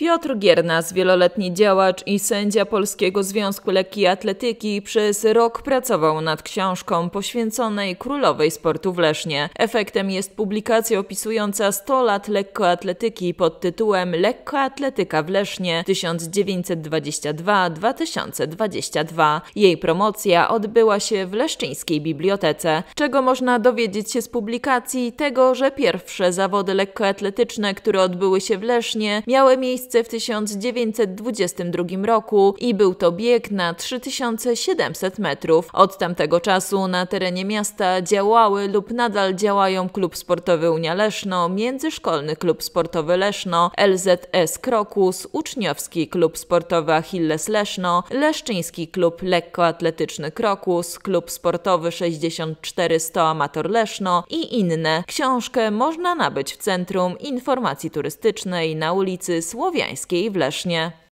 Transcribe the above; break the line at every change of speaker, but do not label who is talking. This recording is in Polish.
Piotr Giernas, wieloletni działacz i sędzia Polskiego Związku Lekkiej Atletyki, przez rok pracował nad książką poświęconej królowej sportu w Lesznie. Efektem jest publikacja opisująca 100 lat lekkoatletyki pod tytułem Lekkoatletyka w Lesznie 1922-2022. Jej promocja odbyła się w leszczyńskiej bibliotece. Czego można dowiedzieć się z publikacji? Tego, że pierwsze zawody lekkoatletyczne, które odbyły się w Lesznie, miały miejsce w 1922 roku i był to bieg na 3700 metrów. Od tamtego czasu na terenie miasta działały lub nadal działają Klub Sportowy Unia Leszno, Międzyszkolny Klub Sportowy Leszno, LZS Krokus, Uczniowski Klub Sportowy Achilles Leszno, Leszczyński Klub Lekkoatletyczny Krokus, Klub Sportowy 64-100 Amator Leszno i inne. Książkę można nabyć w Centrum Informacji Turystycznej na ulicy Słowiańskiej w Lesznie.